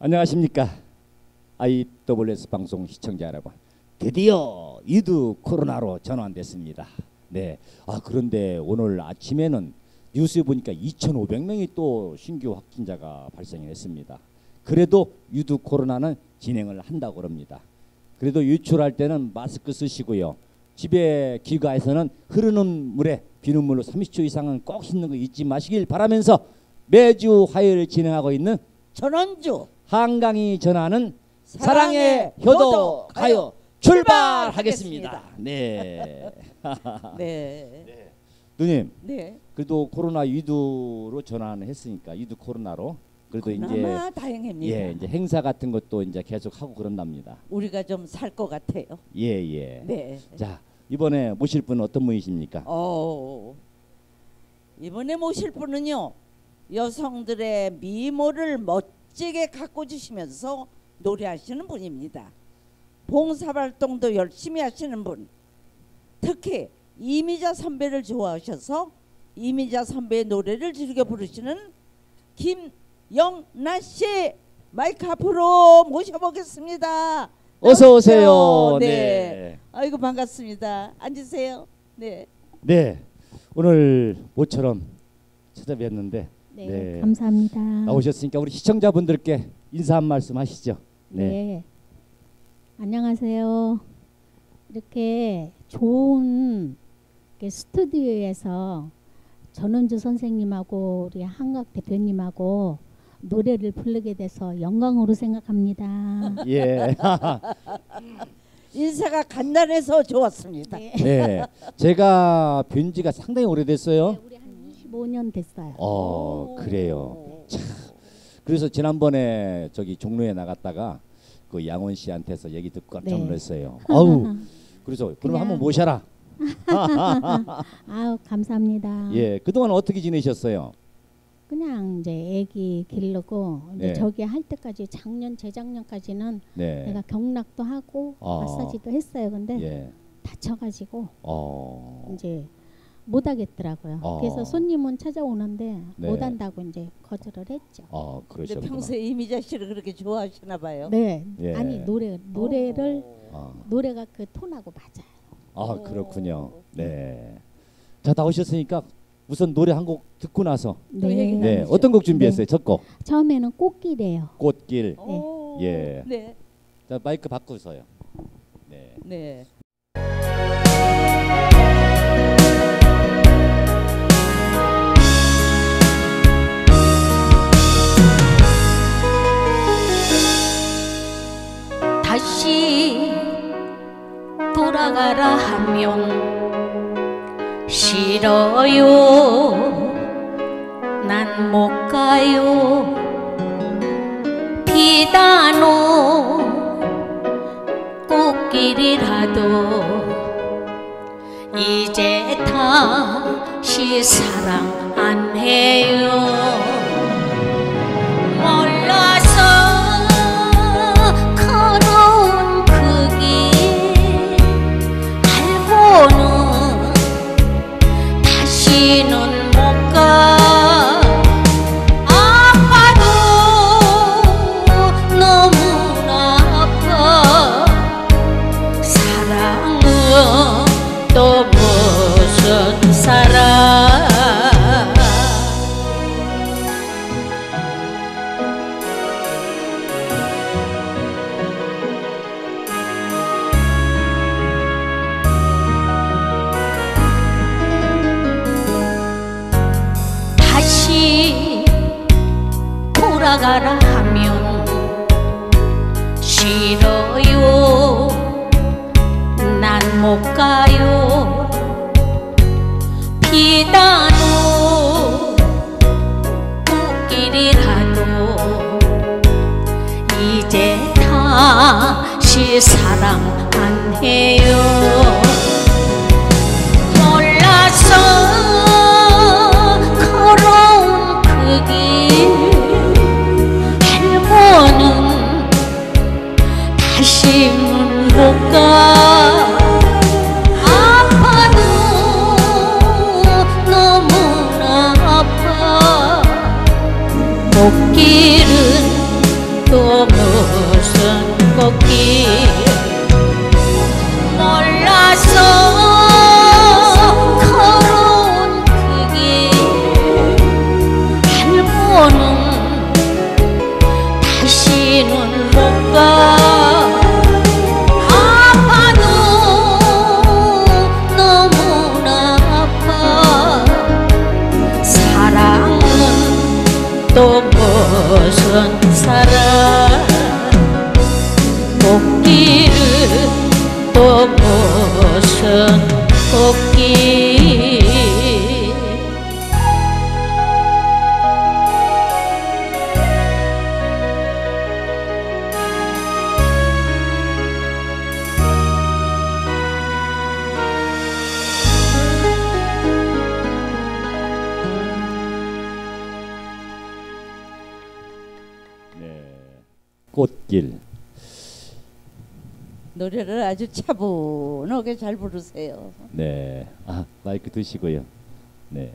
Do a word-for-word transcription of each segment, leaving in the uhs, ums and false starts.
안녕하십니까 아이더블유에스 방송 시청자 여러분. 드디어 위드 코로나로 전환됐습니다. 네. 아 그런데 오늘 아침에는 뉴스에 보니까 이천오백 명이 또 신규 확진자가 발생을 했습니다. 그래도 위드 코로나는 진행을 한다고 합니다. 그래도 유출할 때는 마스크 쓰시고요. 집에 귀가해서는 흐르는 물에 비눗물로 삼십 초 이상은 꼭 씻는 거 잊지 마시길 바라면서 매주 화요일 진행하고 있는 전원주 한강이 전하는 사랑의 효도 가요 출발하겠습니다. 네. 네. 네. 누님. 네. 그래도 코로나 위드로 전환했으니까 위드 코로나로 그래도 이제 다행입니다. 예, 이제 행사 같은 것도 이제 계속 하고 그런답니다. 우리가 좀 살 것 같아요. 예, 예. 네. 자, 이번에 모실 분은 어떤 분이십니까? 어. 이번에 모실 분은요. 여성들의 미모를 멋지게 가꿔 주시면서 노래하시는 분입니다. 봉사활동도 열심히 하시는 분. 특히 이미자 선배를 좋아하셔서 이미자 선배의 노래를 즐겨 부르시는 김영란 씨 마이크 앞으로 모셔보겠습니다. 어서 오세요. 네. 네. 아이고 반갑습니다. 앉으세요. 네. 네. 오늘 모처럼 찾아뵙는데 네, 네. 감사합니다. 나오셨으니까 우리 시청자분들께 인사 한 말씀 하시죠. 네. 네. 안녕하세요. 이렇게 좋은 이렇게 스튜디오에서 전원주 선생님하고 우리 한각 대표님하고 노래를 부르게 돼서 영광으로 생각합니다. 예. 인사가 간단해서 좋았습니다. 네. 네. 제가 뵌 지가 상당히 오래됐어요. 네, 우리 한 이십오 년 됐어요. 어, 그래요. 참. 그래서 지난번에 저기 종로에 나갔다가 그 양원 씨한테서 얘기 듣고 깜짝 네. 놀랐어요. 아우. 그래서 그럼 그냥- 한번 모셔라. 아우 감사합니다. 예. 그동안 어떻게 지내셨어요? 그냥 이제 애기 기르고 이제 네. 저기 할 때까지 작년 재작년까지는 네. 내가 경락도 하고 어. 마사지도 했어요. 근데 예. 다쳐가지고 어. 이제 못 하겠더라고요. 어. 그래서 손님은 찾아오는데 네. 못 한다고 이제 거절을 했죠. 어, 근데 그러셨구나. 평소에 이미자 씨를 그렇게 좋아하시나 봐요. 네. 예. 아니 노래 노래를 아. 노래가 그 톤하고 맞아요. 아, 그렇군요. 네. 자, 나오셨으니까 우선 노래 한 곡 듣고 나서 또 얘기 네. 네. 나누시죠. 어떤 곡 준비했어요? 첫 곡. 처음에는 꽃길이에요. 꽃길. 오. 예. 네. 자, 마이크 바꾸서요. 네. 네. 다시 돌아가라 하면 싫어요. 난 못 가요. 비단오 꽃길이라도 이제 다시 사랑 안 해요. 몰라서 걸어온 그 길 알고는 다시는 못 가. 아파도 너무나 아파. 사랑은 또 무슨 사랑. 다시 돌아가라 하면 싫어요. 난 못 가요. 비단오 꽃길이라도 이제 다시 사랑 안 해요. 몰라서 걸어온 그 길 알고는 다시는 못 가. 아파도 너무 꽃길 몰라서 걸어온 그 길 알고는 다시는 못가 아파도 너무나 아파 사랑은 또 무슨 사랑 꽃길은 또 무슨 꽃길 네. 꽃길. 노래를 아주 차분하게 잘 부르세요. 네. 아, 마이크 드시고요. 네.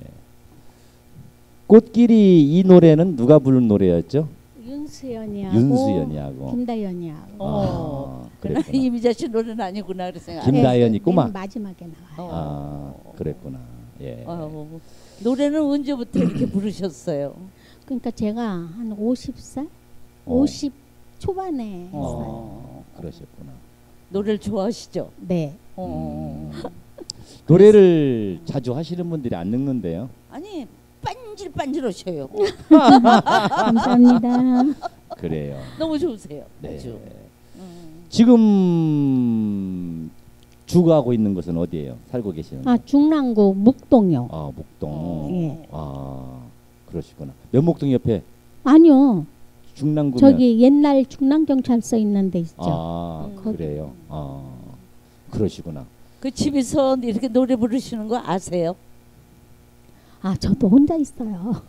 꽃길이 이 노래는 누가 부른 노래였죠? 윤수연이하고 윤수연이하고. 김다연이하고 어. 아, 그러나 그랬구나. 이미자 씨 노래는 아니구나 그래 생각. 김- 김다연이 꼬마? 맨 마지막에 나와요. 아, 그랬구나. 예. 어, 노래는 언제부터 이렇게 부르셨어요? 그러니까 제가 한 오십 살, 어. 오십 초반에 했어요. 어, 그러셨구나. 노래를 좋아하시죠? 네. 어. 음. 노래를 자주 하시는 분들이 안 늙는데요. 아니 반질반질하셔요. 감사합니다. 그래요. 너무 좋으세요. 네. 아주. 음. 지금 주거하고 있는 곳은 어디예요? 살고 계시는? 아 중랑구 묵동요. 아, 묵동. 어. 예. 아, 그러시구나. 면목동 옆에 아니요. 중랑구면. 저기 옛날 중랑경찰서 있는 데 있죠. 아, 음. 그래요. 아, 그러시구나. 그 집에서 이렇게 노래 부르시는 거 아세요? 아 저도 혼자 있어요.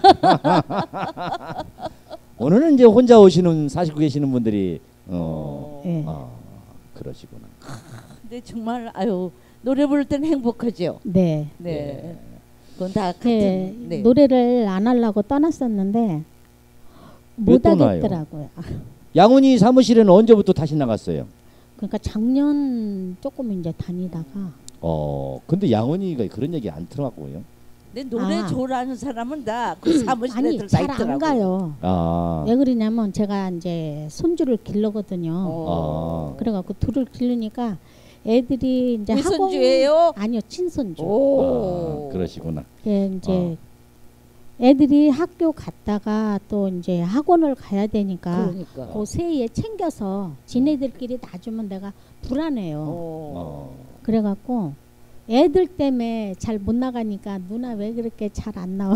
오늘은 이제 혼자 오시는 사시고 계시는 분들이 어, 예. 아, 그러시구나. 근데 정말 아유 노래 부를 때는 행복하죠. 네. 네. 예. 그건 다 같은. 네. 네. 노래를 안 하려고 떠났었는데 못 또 나요? 하겠더라고요. 양훈이 사무실에는 언제부터 다시 나갔어요? 그러니까 작년 조금 이제 다니다가 어, 근데 양훈이가 그런 얘기 안 들어갔고요. 근데 노래 아. 좋아하는 사람은 다 그 사무실 아니 애들 다 잘 있더라고. 안 가요. 아, 왜 그러냐면 제가 이제 손주를 길러거든요. 어. 아. 그래갖고 둘을 기르니까 애들이 이제 학원 외손주예요? 아니요 친손주. 오. 아, 그러시구나. 예, 이제 애들이 학교 갔다가 또 이제 학원을 가야 되니까 그러니까. 그 새에 챙겨서 지네들끼리 놔주면 내가 불안해요. 어. 어. 그래갖고 애들 때문에 잘 못 나가니까 누나 왜 그렇게 잘 안 나와?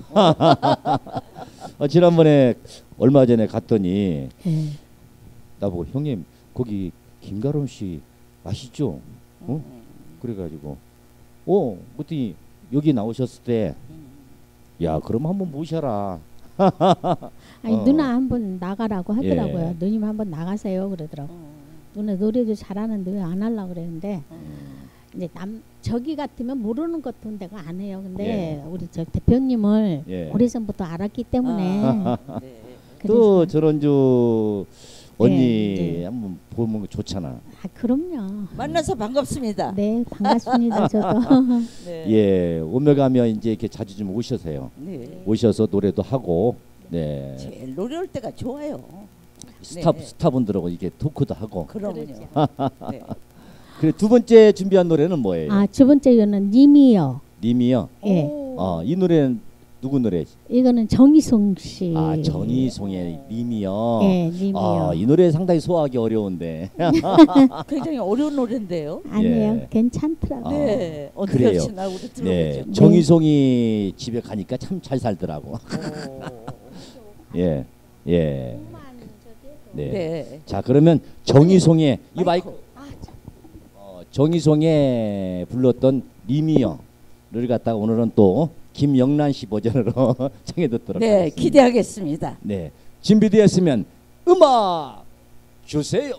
어, 지난번에 얼마 전에 갔더니 예. 나보고 형님 거기 김가롬 씨 아시죠? 어? 음. 그래가지고 어 그랬더니 여기 나오셨을 때 야 그럼 한번 모셔라. 아니 어. 누나 한번 나가라고 하더라고요. 예. 누님 한번 나가세요 그러더라고. 어. 누나 노래도 잘하는데 왜 안 하려고 그랬는데 어. 이제 남 저기 같으면 모르는 것도 내가 안 해요. 근데 예. 우리 저 대표님을 예. 오래전부터 알았기 때문에 아, 네. 또 그래서 저런주 언니 네, 네. 한번 보면 좋잖아. 아 그럼요. 만나서 반갑습니다. 네 반갑습니다. 저도 네. 예, 오며 가며 이제 이렇게 자주 좀 오셔서요. 네. 오셔서 노래도 하고, 네, 제일 노래할 때가 좋아요. 스타 네. 스타분들하고 이렇게 토크도 하고. 그러면요. 네. 그래 두 번째 준비한 노래는 뭐예요? 아 두 번째는 님이요. 님이요. 예. 오. 어, 이 노래는 누구 노래? 이거는 정희송 씨. 아, 정희송의 님이요. 예, 님이요. 아, 이 노래 상당히 소화하기 어려운데. 굉장히 어려운 노래인데요. 아니에요. 예. 괜찮더라고. 아, 요 네. 어떻게 그래요. 하시나 우리 들어보죠. 네, 정희송이 집에 가니까 참 잘 살더라고. 오. 예, 예. 네. 네. 자, 그러면 정희송의 이 마이크. 마이크. 어, 정희송의 불렀던 님이요를 갖다가 오늘은 또 김영란 씨 버전으로 청해 듣도록 네, 하겠습니다. 기대하겠습니다. 네, 준비되었으면 음악 주세요.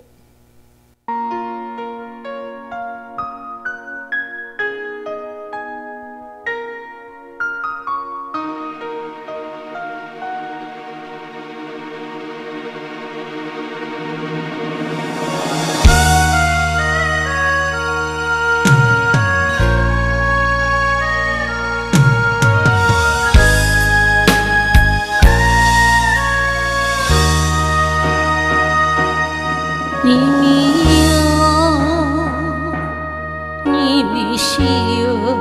님이여 님이시여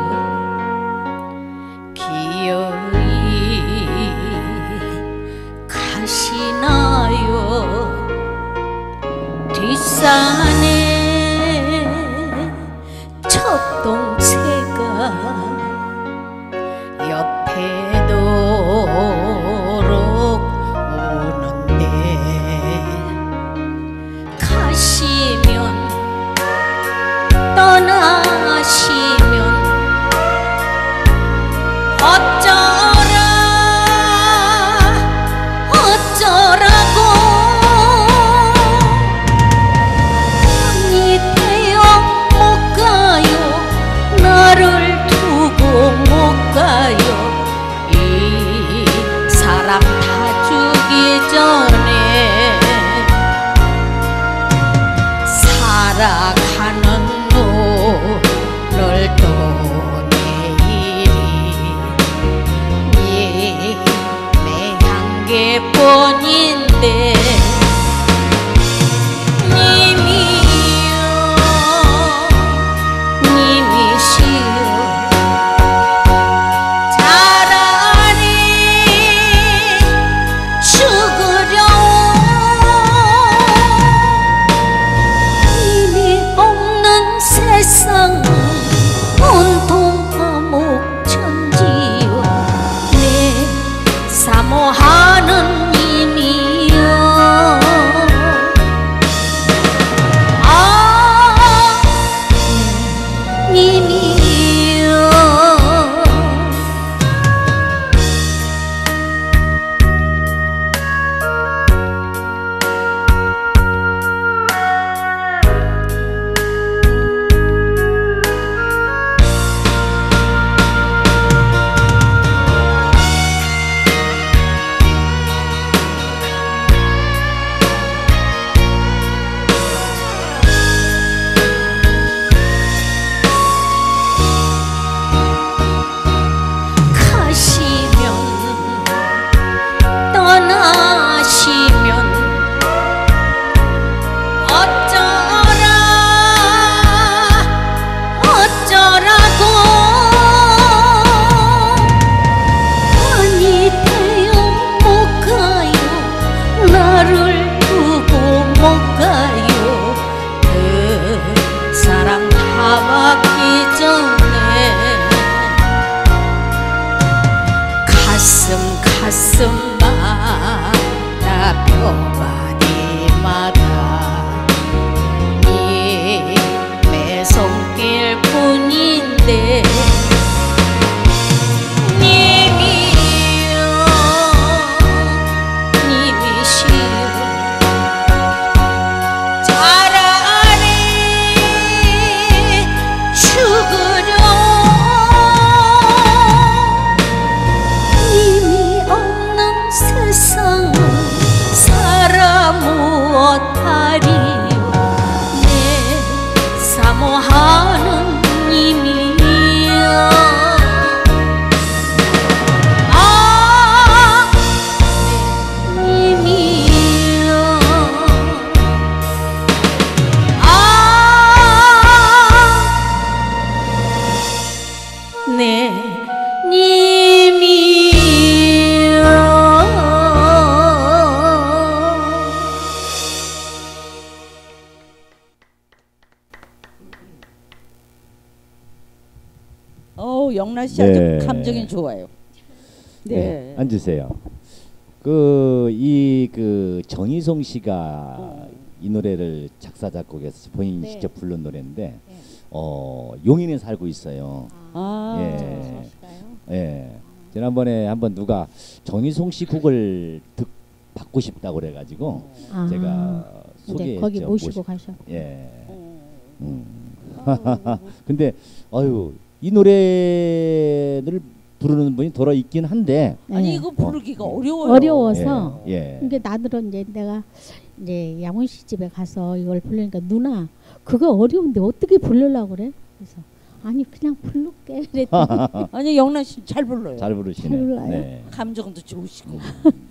기어이 가시나요 뒷산에 첫 동체가 옆에 도록 오는데 가시면 떠나시면 어쩌라 어쩌라고 언니 태영 못 가요 나를 두고 못 가요 이 사랑 다 주기 전에 살아가는 오늘도 내일이 예매한 개뿐인데 님이여 님이시여 차라리 죽으려 힘이 없는 세상 온통 화목천지요 내 사모하는 님이여 아 님이여 가시면 떠나시면 어쩌라 어쩌라고 언니 태영 못 가요 나를 두고 못 가요 그 사랑 다 받기 전에 가슴 가슴마다 뼈마디마다 님의 손길 뿐인데 님이여 님이시여 차라리 죽으려 힘이 없는 세상 살아 무엇하리요 내 사모하는 님이여 아 님이여 아 네 님이여 어우 영란 씨 아주 네. 감정이 좋아요. 네. 네. 앉으세요. 그 이 그 정희송 씨가 이 노래를 작사 작곡해서 본인이 네. 직접 부른 노래인데 네. 어 용인에 살고 있어요. 아. 예. 그러실까요? 예. 지난번에 한번 누가 정희송 씨 곡을 듣 받고 싶다고 그래가지고 아, 제가 이제 소개했죠. 거기 모시고 모시- 가셔. 예. 음. 음. 근데 아유 이 노래를 부르는 분이 돌아 있긴 한데 아니 네. 이거 부르기가 어려워요. 어려워서. 예. 예. 그러니까 나들은 이제 내가 이제 양훈 씨 집에 가서 이걸 부르니까 누나 그거 어려운데 어떻게 부르려고 그래? 그래서 아니 그냥 부를게 그랬더니 아니 영란 씨 잘 불러요. 잘 부르시네. 잘 불러요? 네. 감정도 좋으시고.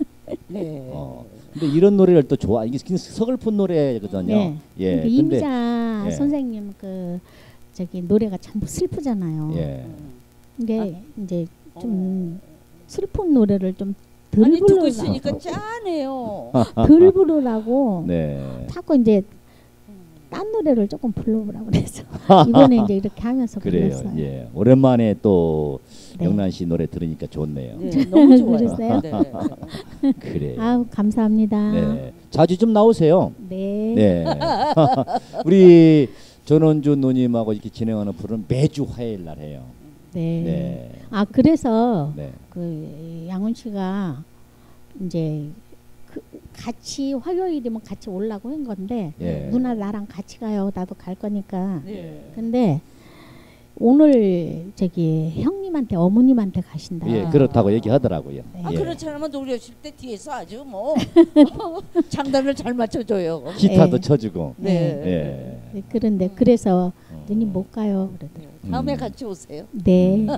네. 어. 근데 이런 노래를 또 좋아. 이게 그냥 서글픈 노래거든요. 네. 예. 근데 근데 이미자 예. 선생님 그 저기 노래가 전부 슬프잖아요. 예. 근데 이제 좀 슬픈 노래를 좀 덜 아니 듣고 부르라고 있으니까 짠해요. 덜 부르라고 네. 자꾸 이제 딴 노래를 조금 불러보라고 그래서 이번에 이제 이렇게 하면서 그래요. 불렀어요. 예. 오랜만에 또 네. 영란 씨 노래 들으니까 좋네요. 네, 너무 좋아요. 그랬어요? 네. 그래요. 아우 감사합니다. 네. 자주 좀 나오세요. 네. 네. 우리 전원주 누님하고 이렇게 진행하는 프로는 매주 화요일 날 해요. 네. 네. 아 그래서 네. 그 양훈 씨가 이제 그 같이 화요일이면 같이 오려고 한 건데 예. 누나 나랑 같이 가요. 나도 갈 거니까. 네. 근데 오늘 저기 형님한테 어머님한테 가신다. 예, 그렇다고 얘기하더라고요. 네. 아 예. 그렇지 않으면 우리 오실 때 뒤에서 아주 뭐 장단을 잘 맞춰줘요. 기타도 예. 쳐주고. 네. 예. 네, 그런데 그래서 어. 누님 못 가요. 그러더라고요. 네. 다음에 음. 같이 오세요. 네.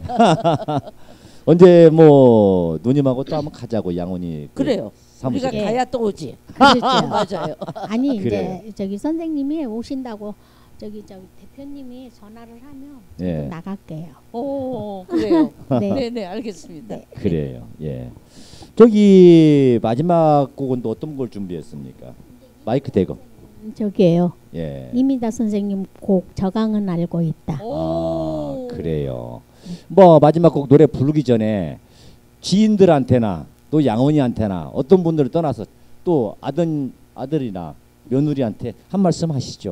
언제 뭐 누님하고 또 한번 가자고 양훈이 그 그래요. 사무실. 우리가 예. 가야 또 오지. 그렇죠. 맞아요. 아니 그래요. 이제 저기 선생님이 오신다고 저기 저기 대표님이 전화를 하면 예. 나갈게요. 오 그래요. 네. 네네 알겠습니다. 네. 그래요. 예. 저기 마지막 곡은 또 어떤 걸 준비했습니까? 마이크 대고. 저기에요. 예. 이미다 선생님 곡 저강은 알고 있다. 오 아, 그래요. 뭐 마지막 곡 노래 부르기 전에 지인들한테나 또 양훈이한테나 어떤 분들을 떠나서 또 아들 아들이나 며느리한테 한 말씀 하시죠.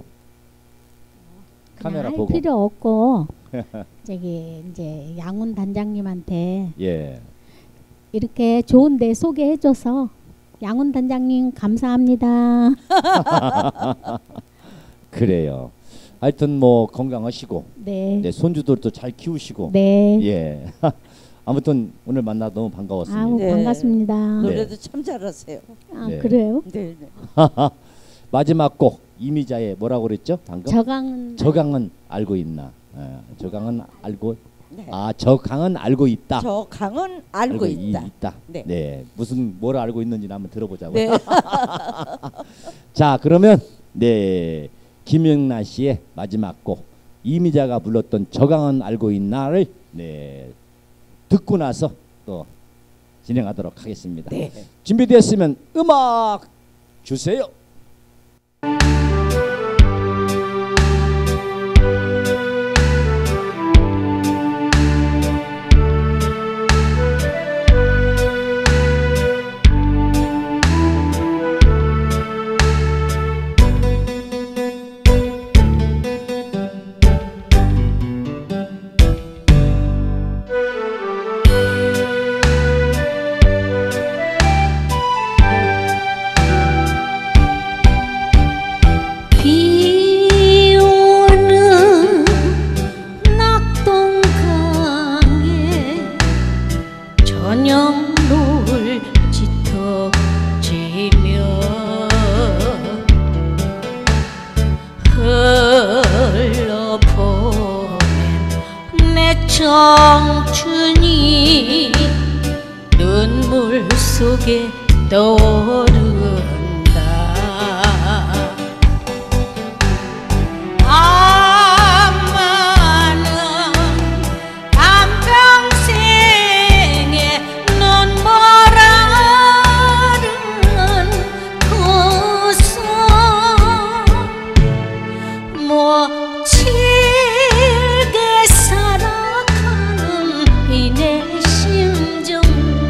카메라 할 보고. 필요 없고 저기 이제 양훈 단장님한테 예. 이렇게 좋은데 소개해줘서 양훈 단장님 감사합니다. 그래요. 하여튼 뭐 건강하시고 네. 네, 손주들도 잘 키우시고 네. 예. 아무튼 오늘 만나 너무 반가웠습니다. 아우 네. 반갑습니다. 노래도 참 잘하세요. 네. 아 네. 그래요? 네네. 마지막 곡 이미자의 뭐라고 그랬죠? 방금 저강은 저강은 알고 있나? 예, 저강은 알고 네. 아 저강은 알고 있다. 저 강은 알고 이- 있다. 있다. 네. 네. 무슨 뭘 알고 있는지 한번 들어보자고요. 네. 자 그러면 네 김영란 씨의 마지막 곡 이미자가 불렀던 저강은 알고 있나를 네 듣고 나서 또 진행하도록 하겠습니다. 네. 준비되었으면 음악 주세요. 비 오는 낙동강에 저녁 노을 짙어지며 흘러보낸 내 청춘이 눈물 속에 떠오른다. 아마는 한평생의 눈보라는 고서 멋지게 살아가는 이 내 심정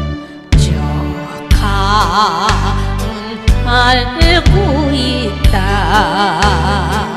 저강은 알고 있다.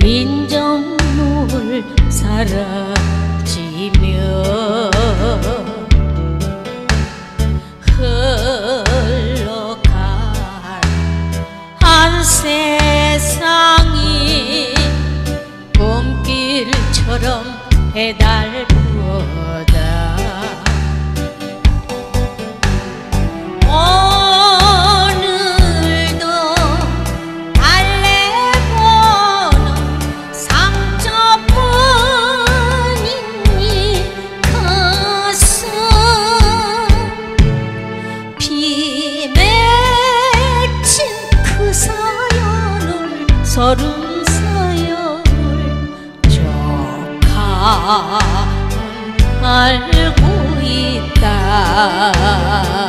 인정물 사라지며 흘러간 한 세상이 꿈길처럼 해달보다 오늘도 달래보는 상처뿐인 이 가슴 비 맺힌 그 사연을 서른 사연을 조카 알고 있다.